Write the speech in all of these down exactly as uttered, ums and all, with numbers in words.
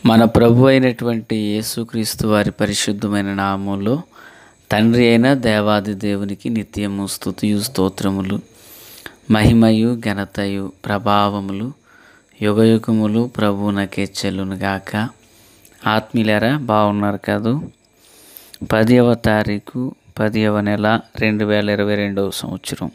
మన ప్రభు అయినటువంటి యేసుక్రీస్తు వారి పరిశుద్ధమైన నామంలో తండ్రి అయిన దేవాది దేవునికి నిత్యము స్తుతియు స్తోత్రములు, మహిమయు ఘనతయు ప్రభావములు యుగయుగములు ప్రభువునకే చెల్లునుగాక. ఆత్మీయులారా, బాగున్నారు కాదు? పదివ తారీఖు పదివ నెల రెండు వేల ఇరవై రెండవ సంవత్సరం.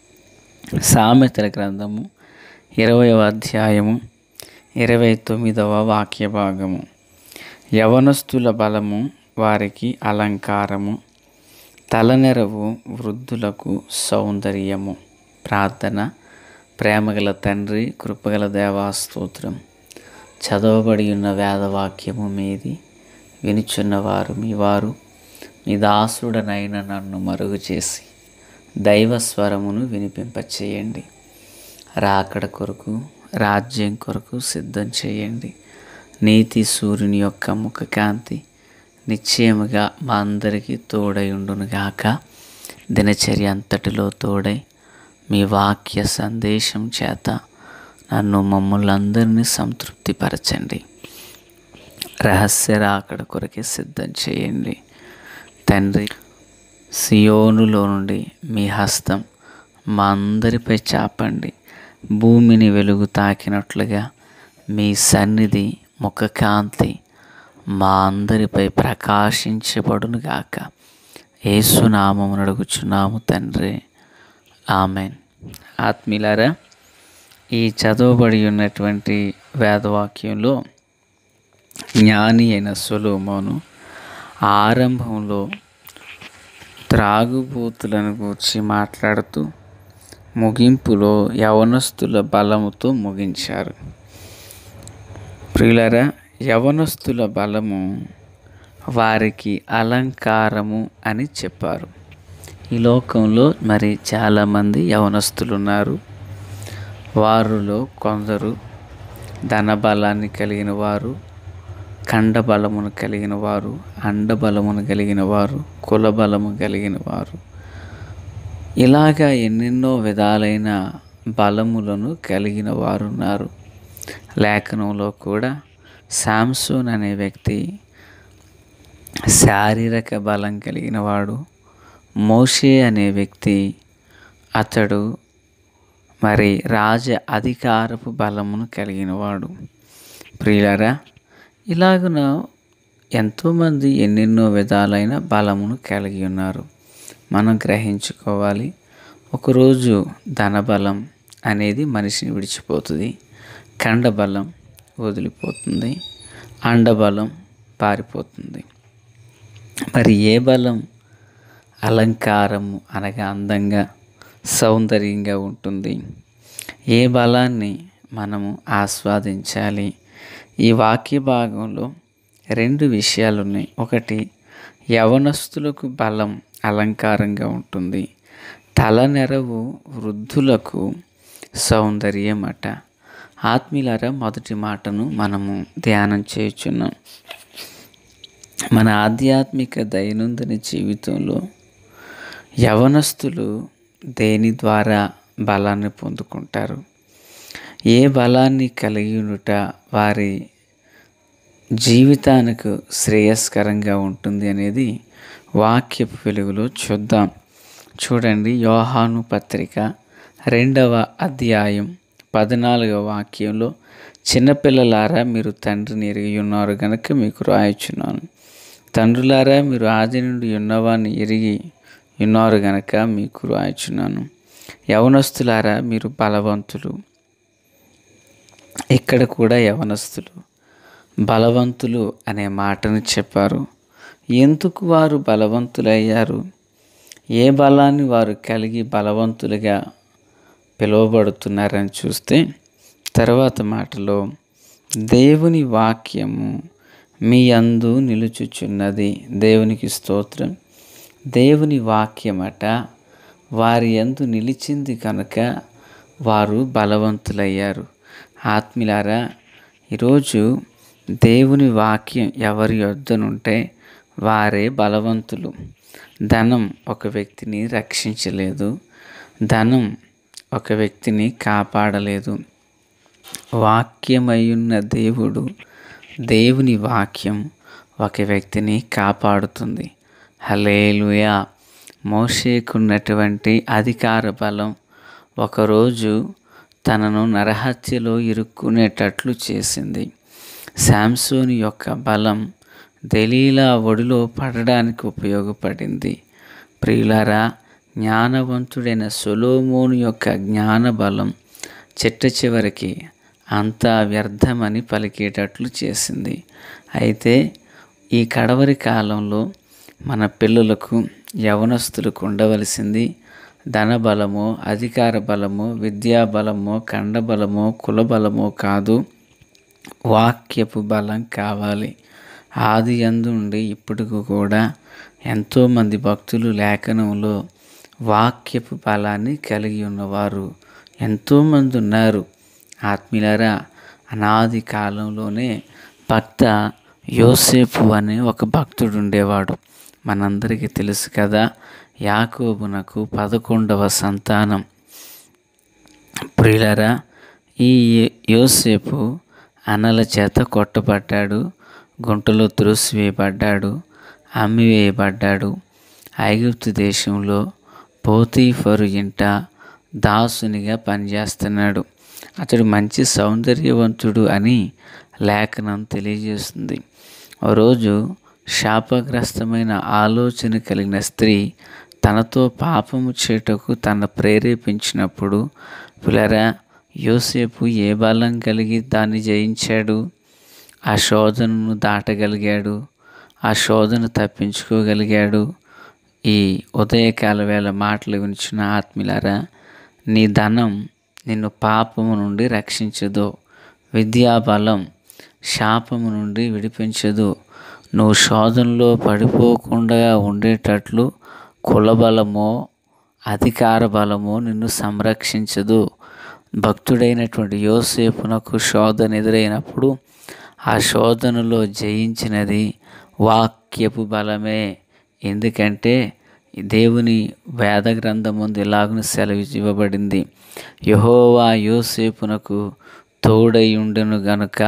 సామెతల గ్రంథము ఇరవైవ అధ్యాయము ఇరవై తొమ్మిదవ వాక్య భాగము. యవనస్తుల బలము వారికి అలంకారము, తలనెరవు వృద్ధులకు సౌందర్యము. ప్రార్థన. ప్రేమగల తండ్రి, కృపగల దేవా, స్తోత్రం. చదవబడి ఉన్న వేదవాక్యము మీది, వినుచున్నవారు మీ వారు, మీ దాసుడనైన నన్ను మరుగు చేసి దైవ స్వరమును వినిపింపచేయండి. రాకడ కొరకు, రాజ్యం కొరకు సిద్ధం చేయండి. నీతి సూర్యుని యొక్క ముఖ కాంతి నిశ్చయముగా మా అందరికీ తోడయుండునుగాక. దినచర్య అంతటిలో తోడై మీ వాక్య సందేశం చేత నన్ను మమ్మల్ని అందరినీ సంతృప్తిపరచండి. రహస్య రాకడ కొరకే సిద్ధం చేయండి తండ్రి. సియోనులో నుండి మీ హస్తం మా అందరిపై చాపండి. భూమిని వెలుగు తాకినట్లుగా మీ సన్నిధి ముఖకాంతి మా అందరిపై ప్రకాశించబడునుగాక. యేసునామమున అడుగుచున్నాము తండ్రి, ఆమెన్. ఆత్మీయులారా, ఈ చదవబడి ఉన్నటువంటి వేదవాక్యంలో జ్ఞాని అయిన సొలొమోను ఆరంభంలో త్రాగుబోతులను గూర్చి మాట్లాడుతూ ముగింపులో యవనస్తుల బలముతో ముగించారు. ప్రియులారా, యవనస్తుల బలము వారికి అలంకారము అని చెప్పారు. ఈ లోకంలో మరి చాలామంది యవనస్తులు ఉన్నారు. వారిలో కొందరు ధనబలాన్ని కలిగిన వారు, ఖండబలమును కలిగిన వారు, అండబలమును కలిగిన వారు, కులబలము కలిగిన వారు, ఇలాగా ఎన్నెన్నో విధాలైన బలములను కలిగిన వారు ఉన్నారు. లేఖనంలో కూడా శాంసోన్ అనే వ్యక్తి శారీరక బలం కలిగిన వాడు. మోషే అనే వ్యక్తి అతడు మరి రాజ అధికారపు బలమును కలిగిన వాడు. ప్రియులారా, ఇలాగున ఎంతోమంది ఎన్నెన్నో విధాలైన బలమును కలిగి ఉన్నారు. మనం గ్రహించుకోవాలి. ఒకరోజు ధనబలం అనేది మనిషిని విడిచిపోతుంది, ఖండబలం వదిలిపోతుంది, అండబలం పారిపోతుంది. మరి ఏ బలం అలంకారము అనగా అందంగా సౌందర్యంగా ఉంటుంది? ఏ బలాన్ని మనము ఆస్వాదించాలి? ఈ వాక్య భాగంలో రెండు విషయాలు ఉన్నాయి. ఒకటి, యవనస్తులకు బలం అలంకారంగా ఉంటుంది. తలనెరవు వృద్ధులకు సౌందర్యం అట. ఆత్మీయులారా, మొదటి మాటను మనము ధ్యానం చేయుచున్నాం. మన ఆధ్యాత్మిక దైనందిన జీవితంలో యవనస్తులు దేని ద్వారా బలాన్ని పొందుకుంటారు? ఏ బలాన్ని కలిగి ఉండుట వారి జీవితానికి శ్రేయస్కరంగా ఉంటుంది అనేది వాక్యపు వెలుగులో చూద్దాం. చూడండి, యోహాను పత్రిక రెండవ అధ్యాయం పద్నాలుగవ వాక్యంలో, చిన్నపిల్లలారా మీరు తండ్రిని ఎరిగి ఉన్నారు గనుక మీకు రాయుచున్నాను. తండ్రులారా మీరు ఆది నుండి ఉన్నవాన్ని ఎరిగి ఉన్నారు గనక మీకు రాయుచున్నాను. యవనస్తులారా మీరు బలవంతులు. ఇక్కడ కూడా యవనస్తులు బలవంతులు అనే మాటను చెప్పారు. ఎందుకు వారు బలవంతులయ్యారు? ఏ బలాన్ని వారు కలిగి బలవంతులుగా పిలువబడుతున్నారని చూస్తే తర్వాత మాటలో, దేవుని వాక్యము మీ యందు నిలుచుచున్నది. దేవునికి స్తోత్రం. దేవుని వాక్యమట వారి యందు నిలిచింది కనుక వారు బలవంతులయ్యారు. ఆత్మీయులారా, ఈరోజు దేవుని వాక్యం ఎవరి యొద్దనుంటే వారే బలవంతులు. ధనం ఒక వ్యక్తిని రక్షించలేదు, ధనం ఒక వ్యక్తిని కాపాడలేదు. వాక్యమయ్యున్న దేవుడు దేవుని వాక్యం ఒక వ్యక్తిని కాపాడుతుంది. హల్లెలూయా. మోషేకున్నటువంటి అధికార బలం ఒకరోజు తనను నరహత్యలో ఇరుక్కునేటట్లు చేసింది. శాంసోను యొక్క బలం దెలీలా ఒడిలో పడడానికి ఉపయోగపడింది. ప్రియులారా, జ్ఞానవంతుడైన సొలొమోను యొక్క జ్ఞాన బలం చిట్ట చివరికి అంతా వ్యర్థమని పలికేటట్లు చేసింది. అయితే ఈ కడవరి కాలంలో మన పిల్లలకు, యవనస్తులకు ఉండవలసింది ధనబలమో, అధికార బలమో, విద్యా బలమో, కండబలమో, కులబలమో కాదు, వాక్యపు బలం కావాలి. ఆది యందుండి ఇప్పటికి కూడా ఎంతోమంది భక్తులు లేఖనంలో వాక్యపు బలాన్ని కలిగి ఉన్నవారు ఎంతోమంది ఉన్నారు. ఆత్మీయులారా, అనాది కాలంలోనే భక్త యోసేపు అనే ఒక భక్తుడు ఉండేవాడు. మనందరికీ తెలుసు కదా, యాకోబునకు పదకొండవ సంతానం. ప్రియులారా, ఈ యోసేపు అనల చేత కొట్టబడ్డాడు, గుంటలో త్రోసివేయబడ్డాడు, అమ్మివేయబడ్డాడు. ఐగుప్తు దేశంలో పోతీఫరు ఇంట దాసునిగా పనిచేస్తున్నాడు. అతడు మంచి సౌందర్యవంతుడు అని లేఖనం తెలియజేస్తుంది. ఓ రోజు శాపగ్రస్తమైన ఆలోచన కలిగిన స్త్రీ తనతో పాపము చేయుటకు తన ప్రేరేపించినప్పుడు, పిల్లరా, యోసేపు ఏ బలం కలిగి దాన్ని జయించాడు? ఆ శోధనను దాటగలిగాడు, ఆ శోధన తప్పించుకోగలిగాడు. ఈ ఉదయకాల వేళ మాటలు వినిచిన ఆత్మీయులారా, నీ ధనం నిన్ను పాపము నుండి రక్షించదు, విద్యాబలం శాపము నుండి విడిపించదు. నువ్వు శోధనలో పడిపోకుండా ఉండేటట్లు కులబలమో, అధికార బలమో నిన్ను సంరక్షించదు. భక్తుడైనటువంటి యోసేపునకు శోధన ఎదురైనప్పుడు ఆ శోధనలో జయించినది వాక్యపు బలమే. ఎందుకంటే దేవుని వేద గ్రంథం ముందు ఇలాగున సెలవు ఇవ్వబడింది, యెహోవా యోసేపునకు తోడై ఉండెను గనుక.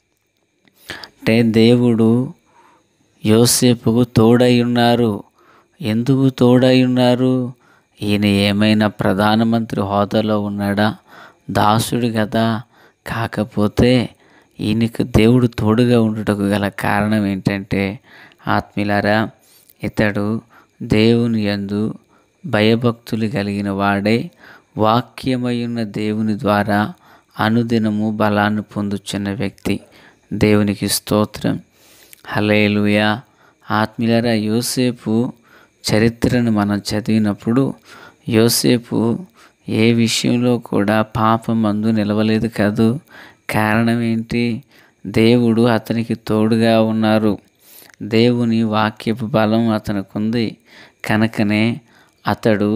అంటే దేవుడు యోసేపుకు తోడై ఉన్నారు. ఎందుకు తోడై ఉన్నారు? ఈయన ఏమైనా ప్రధానమంత్రి హోదాలో ఉన్నాడా? దాసుడు కదా. కాకపోతే ఈయనకు దేవుడు తోడుగా ఉండుటకు గల కారణం ఏంటంటే, ఆత్మీయులారా, ఇతడు దేవుని యందు భయభక్తులు కలిగిన వాడై వాక్యమయున్న దేవుని ద్వారా అనుదినము బలాన్ని పొందుచున్న వ్యక్తి. దేవునికి స్తోత్రం. హల్లెలూయా. ఆత్మీయులారా, యోసేపు చరిత్రను మనం చదివినప్పుడు యోసేపు ఏ విషయంలో కూడా పాపమందు నిలవలేదు కాదు. కారణం ఏంటి? దేవుడు అతనికి తోడుగా ఉన్నారు. దేవుని వాక్యపు బలం అతనికి ఉంది కనుకనే అతడు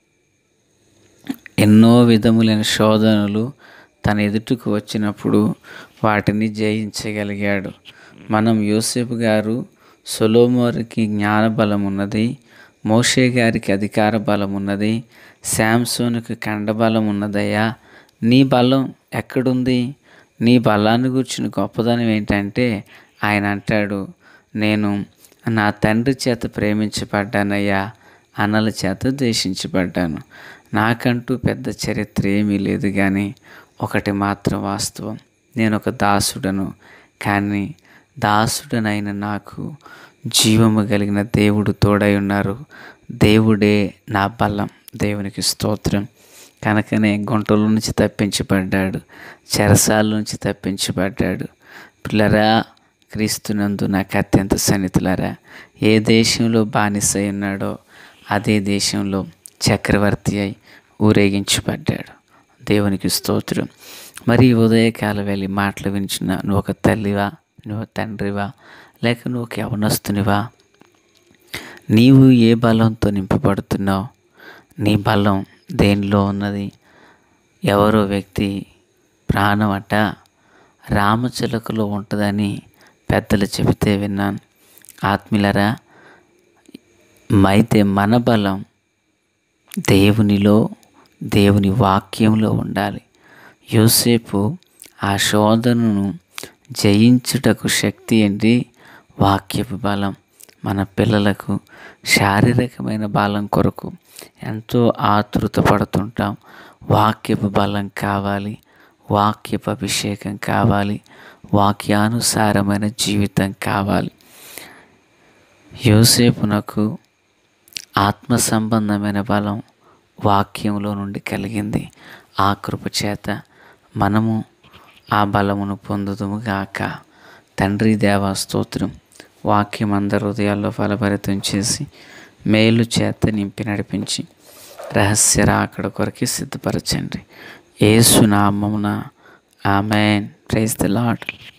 ఎన్నో విధములైన శోధనలు తన ఎదుటకు వచ్చినప్పుడు వాటిని జయించగలిగాడు. మనం యోసేపు గారు, సొలొమోనుకి జ్ఞాన బలం ఉన్నది, మోషే గారికి అధికార బలం ఉన్నది, శాంసోనుకి కండబలం ఉన్నదయ్యా. నీ బలం ఎక్కడుంది? నీ బలాన్ని గురించిన గొప్పదనం ఏంటంటే, ఆయన అంటాడు, నేను నా తండ్రి చేత ప్రేమించబడ్డానయ్యా, అనల చేత ద్వేషించబడ్డాను. నాకంటూ పెద్ద చరిత్ర ఏమీ లేదు, కానీ ఒకటి మాత్రం వాస్తవం, నేను ఒక దాసుడను. కానీ దాసుడనైన నాకు జీవము కలిగిన దేవుడు తోడై ఉన్నారు. దేవుడే నా బలం. దేవునికి స్తోత్రం. కనుకనే గుంటల నుంచి తప్పించబడ్డాడు, చెరసాల నుంచి తప్పించబడ్డాడు. పిల్లరా, క్రీస్తునందు నాకు అత్యంత సన్నిహితులారా, ఏ దేశంలో బానిసై ఉన్నాడో అదే దేశంలో చక్రవర్తి అయి ఊరేగించబడ్డాడు. దేవునికి స్తోత్రం. మరి ఉదయకాల వెళ్ళి మాటలు వించిన నువ్వు ఒక తల్లివా, నువ్వు తండ్రివా, లేక నువ్వు ఒక యవనస్తునివా? నీవు ఏ బలంతో నింపబడుతున్నావు? నీ బలం దేనిలో ఉన్నది? ఎవరో వ్యక్తి ప్రాణం అట రామచిలకలో ఉంటుందని పెద్దలు చెబితే విన్నాను. ఆత్మీయులారా, అయితే మన బలం దేవునిలో, దేవుని వాక్యంలో ఉండాలి. యోసేపు ఆ శోధనను జయించుటకు శక్తి ఏంటి? వాక్యపు బలం. మన పిల్లలకు శారీరకమైన బలం కొరకు ఎంతో ఆతృత పడుతుంటాం. వాక్యపు బలం కావాలి, వాక్యపు అభిషేకం కావాలి, వాక్యానుసారమైన జీవితం కావాలి. యోసేపునకు ఆత్మ సంబంధమైన బలం వాక్యంలో నుండి కలిగింది. ఆ కృప చేత మనము ఆ బలమును పొందుదుము గాక. తండ్రి దేవా స్తోత్రం. వాక్యం అందరి హృదయాల్లో ఫలభరితం చేసి మేలు చేత నింపి నడిపించి రహస్య రాకడ కొరకి సిద్ధపరచండి. యేసు నామమున ఆమేన్. Praise the lord.